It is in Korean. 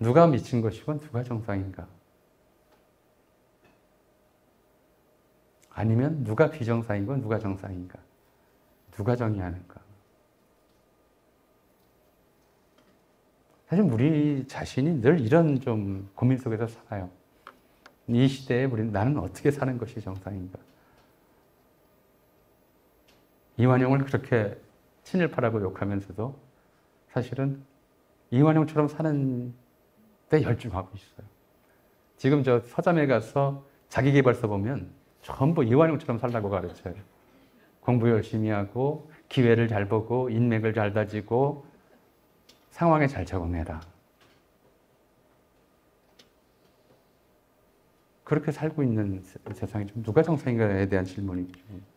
누가 미친 것이고 누가 정상인가? 아니면 누가 비정상이고 누가 정상인가? 누가 정의하는가? 사실 우리 자신이 늘 이런 좀 고민 속에서 살아요. 이 시대에 나는 어떻게 사는 것이 정상인가? 이완용을 그렇게 친일파라고 욕하면서도 사실은 이완용처럼 사는 데 열중하고 있어요. 지금 저 서점에 가서 자기계발서 보면 전부 이완용처럼 살라고 가르쳐요. 공부 열심히 하고 기회를 잘 보고 인맥을 잘 다지고 상황에 잘 적응해라. 그렇게 살고 있는 세상이 좀 누가 정상인가에 대한 질문이죠.